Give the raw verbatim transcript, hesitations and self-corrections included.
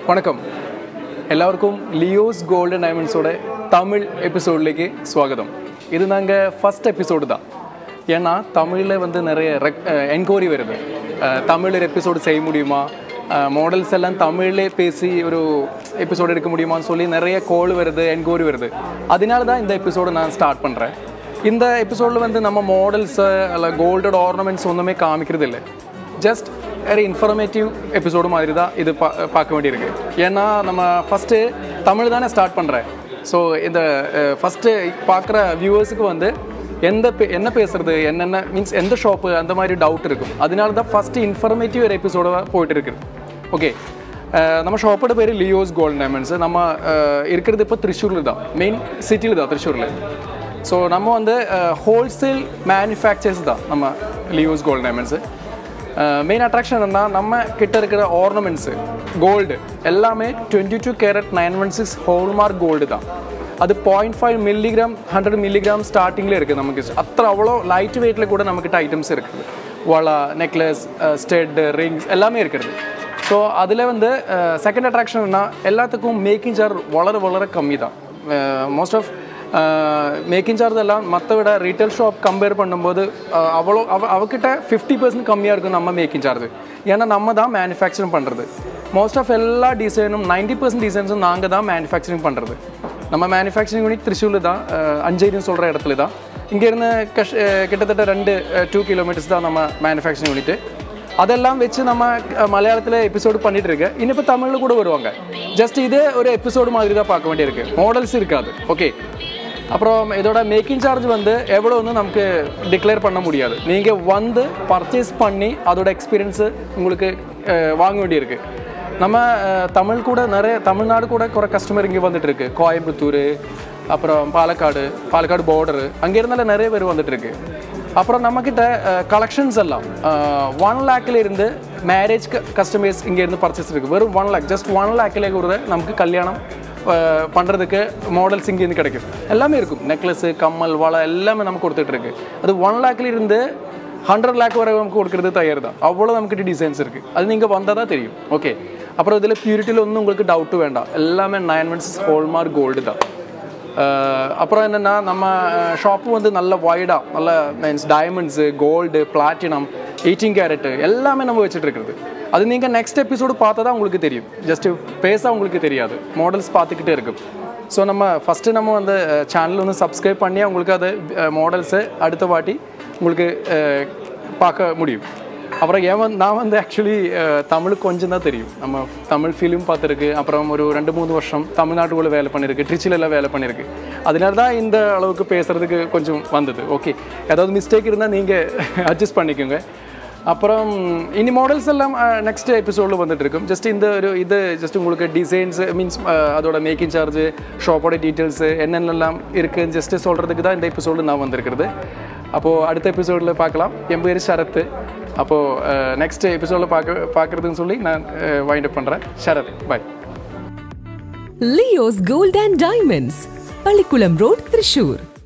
வணக்கம் எல்லாருக்கும் Leo's gold and டைமண்ட்ஸோட தமிழ் எபிசோட்லேக்கு ஸ்வாகதம். இது நாங்கள் ஃபஸ்ட் எபிசோடு தான். ஏன்னா தமிழில் வந்து நிறைய ரெக் என்கொயரி வருது. தமிழ் எபிசோடு செய்ய முடியுமா, மாடல்ஸ் எல்லாம் தமிழிலே பேசி ஒரு எபிசோடு எடுக்க முடியுமான்னு சொல்லி நிறைய கால் வருது, என்கொயரி வருது. அதனால தான் இந்த எபிசோடு நான் ஸ்டார்ட் பண்ணுறேன். இந்த எபிசோடில் வந்து நம்ம மாடல்ஸு அல்ல கோல்டட் ஆர்னமெண்ட்ஸ் ஒன்றுமே காமிக்கிறது இல்லை. ஜஸ்ட் ஒரு இன்ஃபர்மேட்டிவ் எபிசோடு மாதிரி தான் இது பா பார்க்க வேண்டியிருக்கு. ஏன்னா நம்ம ஃபஸ்ட்டு தமிழ் தானே ஸ்டார்ட் பண்ணுறேன். ஸோ இந்த ஃபஸ்ட்டு பார்க்குற வியூவர்ஸுக்கு வந்து எந்த பே என்ன பேசுகிறது, என்னென்ன மீன்ஸ் எந்த ஷாப்பு அந்த மாதிரி டவுட் இருக்கும். அதனால தான் ஃபஸ்ட்டு இன்ஃபர்மேட்டிவ் ஒரு எபிசோடாக போயிட்டு இருக்குது. ஓகே, நம்ம ஷாப்போட பேர் லியோஸ் கோல்ட் டைமண்ட்ஸு. நம்ம இருக்கிறது இப்போ த்ரிஷூரில் தான், மெயின் சிட்டியில் தான், த்ரிஷூரில். ஸோ நம்ம வந்து ஹோல்சேல் மேனுஃபேக்சர்ஸ் தான் நம்ம Leo's gold diamonds. Main attraction என்னன்னா, நம்ம கிட்ட இருக்கிற ஆர்னமெண்ட்ஸு கோல்டு எல்லாமே twenty two carat nine one six hallmark gold தான். அது point five milligram hundred milligram ஸ்டார்டிங்கில் இருக்குது. நமக்கு அത്ര அவ்வளோ லைட் வெயிட்டில் கூட நம்மக்கிட்ட ஐட்டம்ஸ் இருக்குது. வளா, நெக்லஸ், ஸ்டெட், ரிங்ஸ் எல்லாமே இருக்குது. ஸோ அதில் வந்து செகண்ட் அட்ராக்ஷன்னா எல்லாத்துக்கும் மேக்கிங் சார்ஜ் வளர வளர கம்மி தான். மோஸ்ட் ஆஃப் மேக்கிங் சார்ஜ் எல்லாம் மற்ற விட ரீட்டைல் ஷாப் கம்பேர் பண்ணும்போது அவ்வளோ அவ அவகிட்ட ஃபிஃப்டி பர்சன்ட் கம்மியாக இருக்கும் நம்ம மேக்கிங் சார்ஜ். ஏன்னா நம்ம தான் மேனுஃபேக்சரிங் பண்ணுறது. மோஸ்ட் ஆஃப் எல்லா டிசைனும் நைன்ட்டி பர்சன்ட் டிசைன்ஸும் நாங்கள் தான் மேனுஃபேக்சரிங் பண்ணுறது. நம்ம மேனுஃபேக்சரிங் யூனிட் த்ரிஷூரில் தான், அஞ்சேரின்னு சொல்கிற இடத்துல தான். இங்கேருந்து கஷ் கிட்டத்தட்ட ரெண்டு டூ கிலோமீட்டர்ஸ் தான் நம்ம மேனுஃபேக்சரிங் யூனிட்டு. அதெல்லாம் வச்சு நம்ம மலையாளத்தில் எபிசோடு பண்ணிகிட்டு இருக்கு. இன்னிப்போ தமிழில் கூட வருவாங்க. ஜஸ்ட் இதே ஒரு எபிசோடு மாதிரி தான் பார்க்க வேண்டியிருக்கு. மாடல்ஸ் இருக்காது. ஓகே, அப்புறம் இதோட மேக்கிங் சார்ஜ் வந்து எவ்வளோன்னு நமக்கு டிக்ளேர் பண்ண முடியாது. நீங்கள் வந்து பர்ச்சேஸ் பண்ணி அதோட எக்ஸ்பீரியன்ஸு உங்களுக்கு வாங்க வேண்டியிருக்கு. நம்ம தமிழ் கூட நிறைய தமிழ்நாடு கூட குறை கஸ்டமர் இங்கே வந்துட்டு இருக்கு. கோயம்புத்தூர், அப்புறம் பாலக்காடு, பாலக்காடு பார்டரு, அங்கே இருந்தாலும் நிறைய பேர் வந்துட்டுருக்கு. அப்புறம் நம்மக்கிட்ட கலெக்ஷன்ஸ் எல்லாம் ஒன் லேக்கில் இருந்து மேரேஜ் கஸ்டமர்ஸ் இங்கேருந்து பர்ச்சேஸ் இருக்குது. வெறும் ஒன் லேக் ஜஸ்ட் ஒன் லேக்கில் கூட நமக்கு கல்யாணம் பண்ணுறதுக்கு மாடல்ஸ் இங்கேருந்து கிடைக்கும். எல்லாமே இருக்கும். நெக்லஸ்ஸு, கம்மல், வளை எல்லாமே நமக்கு கொடுத்துட்ருக்கு. அது ஒன் லேக்கில் இருந்து ஹண்ட்ரட் லேக் வரை நமக்கு கொடுக்குறது தயார் தான். அவ்வளோ நமக்கிட்ட டிசைன்ஸ் இருக்குது. அது நீங்கள் வந்தால் தான் தெரியும். ஓகே, அப்புறம் இதில் பியூரிட்டியில் ஒன்றும் உங்களுக்கு டவுட்டு வேண்டாம். எல்லாமே nine one six hallmark gold தான். அப்புறம் என்னென்னா, நம்ம ஷாப்பு வந்து நல்ல வைடாக நல்ல means diamonds, gold, platinum, eighteen carat எல்லாமே நம்ம வச்சுட்டு இருக்கிறது. அது நீங்கள் நெக்ஸ்ட் எபிசோடு பார்த்தா தான் உங்களுக்கு தெரியும். ஜஸ்ட்டு பேச உங்களுக்கு தெரியாது, மாடல்ஸ் பார்த்துக்கிட்டே இருக்கும். ஸோ நம்ம ஃபஸ்ட்டு நம்ம வந்து சேனல் வந்து சப்ஸ்கிரைப் பண்ணி உங்களுக்கு அது மாடல்ஸு அடுத்த வாட்டி உங்களுக்கு பார்க்க முடியும். அப்புறம் ஏன் வந்து நான் வந்து ஆக்சுவலி தமிழ் கொஞ்சம் தான் தெரியும். நம்ம தமிழ் ஃபிலிம் பார்த்துருக்கு. அப்புறம் ஒரு ரெண்டு மூணு வருஷம் தமிழ்நாட்டுக்குள்ளே வேலை பண்ணியிருக்கு, ட்ரிச்சிலெல்லாம் வேலை பண்ணியிருக்கு. அதனால தான் இந்த அளவுக்கு பேசுகிறதுக்கு கொஞ்சம் வந்தது. ஓகே, ஏதாவது மிஸ்டேக் இருந்தால் நீங்கள் அட்ஜஸ்ட் பண்ணிக்கோங்க. அப்புறம் இனி மாடல்ஸ் எல்லாம் நெக்ஸ்ட் எபிசோடில் வந்துட்டு இருக்கும். ஜஸ்ட் இந்த ஒரு இது ஜஸ்ட் உங்களுக்கு டிசைன்ஸு மீன்ஸ் அதோட மேக்கிங் சார்ஜு, ஷாப்போட டீட்டெயில்ஸு என்னென்னலாம் இருக்குதுன்னு ஜஸ்ட்டு சொல்கிறதுக்கு தான் இந்த எபிசோடு நான் வந்திருக்கிறது. அப்போது அடுத்த எபிசோடில் பார்க்கலாம். என் பேர் சரத். அப்போது நெக்ஸ்ட் எபிசோடில் பார்க்க பார்க்குறதுன்னு சொல்லி நான் வைண்ட் அப் பண்ணுறேன். Sarath, bye. Leo's gold and diamonds, Pallikkulam road, Thrissur.